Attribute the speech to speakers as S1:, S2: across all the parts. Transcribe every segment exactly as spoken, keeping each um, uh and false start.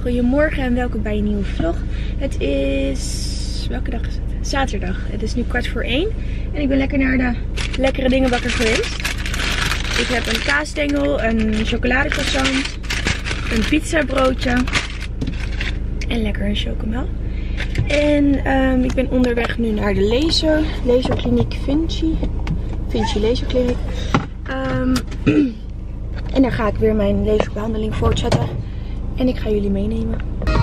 S1: Goedemorgen en welkom bij een nieuwe vlog. Het is... welke dag is het? Zaterdag. Het is nu kwart voor één. En ik ben lekker naar de lekkere dingenbakker geweest. Ik heb een kaasstengel, een chocoladecroissant, een pizzabroodje en lekker een chocomel. En um, ik ben onderweg nu naar de laser. Laserkliniek Vinci. Vinci Laserkliniek. Um, en daar ga ik weer mijn laserbehandeling voortzetten. En ik ga jullie meenemen.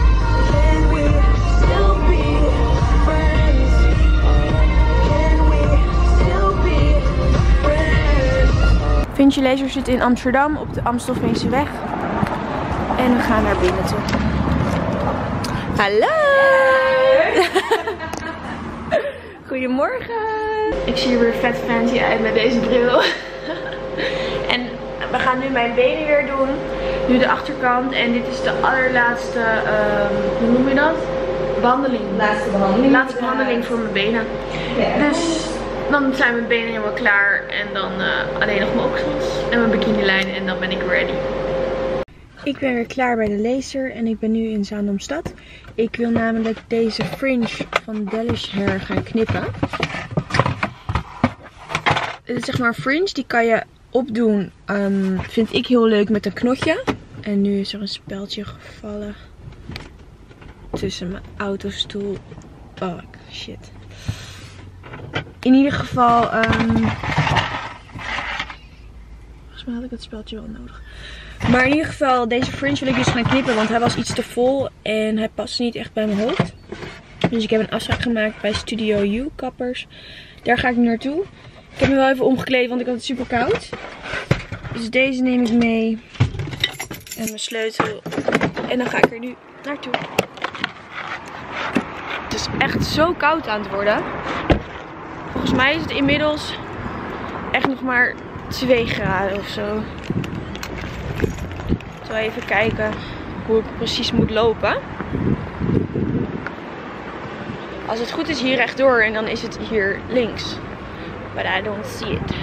S1: Vinci Laser zit in Amsterdam op de Amstelveenseweg. En we gaan naar binnen toe. Hallo! Goedemorgen! Ik zie er weer vet fancy uit met deze bril. En we gaan nu mijn benen weer doen. Nu de achterkant. En dit is de allerlaatste, um, hoe noem je dat? Behandeling.
S2: Laatste behandeling.
S1: Laatste behandeling voor mijn benen.
S2: Ja.
S1: Dus dan zijn mijn benen helemaal klaar. En dan uh, alleen nog mijn oksels en mijn bikinilijn. En dan ben ik ready. Ik ben weer klaar bij de laser. En ik ben nu in Zaandomstad. Ik wil namelijk deze fringe van Delish Hair gaan knippen. Het is zeg maar fringe. Die kan je opdoen. Um, vind ik heel leuk met een knotje. En nu is er een speldje gevallen. Tussen mijn autostoel. Oh shit. In ieder geval. Um, volgens mij had ik het speldje wel nodig. Maar in ieder geval, deze fringe wil ik dus gaan knippen. Want hij was iets te vol. En hij paste niet echt bij mijn hoofd. Dus ik heb een afspraak gemaakt bij Studio U kappers. Daar ga ik nu naartoe. Ik heb me wel even omgekleed, want ik had het super koud. Dus deze neem ik mee. En mijn sleutel. En dan ga ik er nu naartoe. Het is echt zo koud aan het worden. Volgens mij is het inmiddels echt nog maar twee graden of zo. Ik zal even kijken hoe ik precies moet lopen. Als het goed is hier rechtdoor en dan is het hier links. But I don't see it.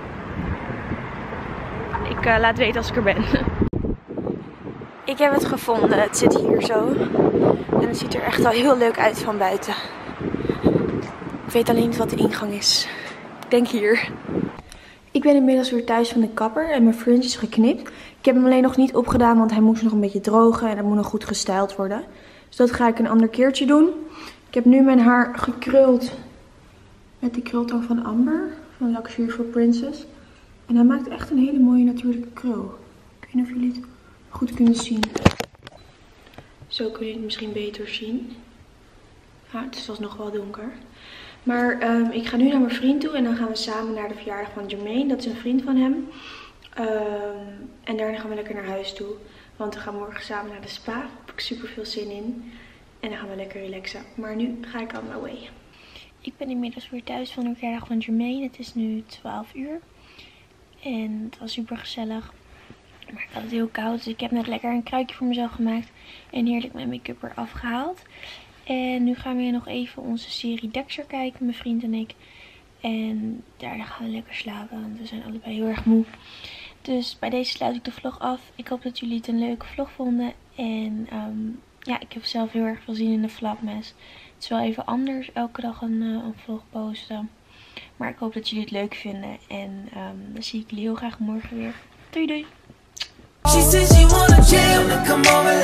S1: Ik uh, laat weten als ik er ben. Ik heb het gevonden. Het zit hier zo. En het ziet er echt al heel leuk uit van buiten. Ik weet alleen niet wat de ingang is. Ik denk hier. Ik ben inmiddels weer thuis van de kapper en mijn fringe is geknipt. Ik heb hem alleen nog niet opgedaan, want hij moest nog een beetje drogen en dat moet nog goed gestyled worden. Dus dat ga ik een ander keertje doen. Ik heb nu mijn haar gekruld met die krultang van Amber, van Luxury for Princess. En hij maakt echt een hele mooie natuurlijke krul. Ik weet niet of jullie het goed kunnen zien. Zo kun je het misschien beter zien. Ja, het is alsnog wel donker. Maar um, ik ga nu naar mijn vriend toe en dan gaan we samen naar de verjaardag van Jermaine. Dat is een vriend van hem. Um, en daarna gaan we lekker naar huis toe. Want we gaan morgen samen naar de spa. Daar heb ik super veel zin in. En dan gaan we lekker relaxen. Maar nu ga ik on my way. Ik ben inmiddels weer thuis van de verjaardag van Jermaine. Het is nu twaalf uur. En het was super gezellig. Maar ik had het heel koud. Dus ik heb net lekker een kruikje voor mezelf gemaakt. En heerlijk mijn make-up eraf gehaald. En nu gaan we nog even onze serie Dexter kijken, mijn vriend en ik. En daarna gaan we lekker slapen, want we zijn allebei heel erg moe. Dus bij deze sluit ik de vlog af. Ik hoop dat jullie het een leuke vlog vonden. En um, ja, ik heb zelf heel erg veel zin in de vlogmas. Het is wel even anders, elke dag een, uh, een vlog posten. Maar ik hoop dat jullie het leuk vinden. En um, dan zie ik jullie heel graag morgen weer. Doei doei! She said she wanna jam, come over.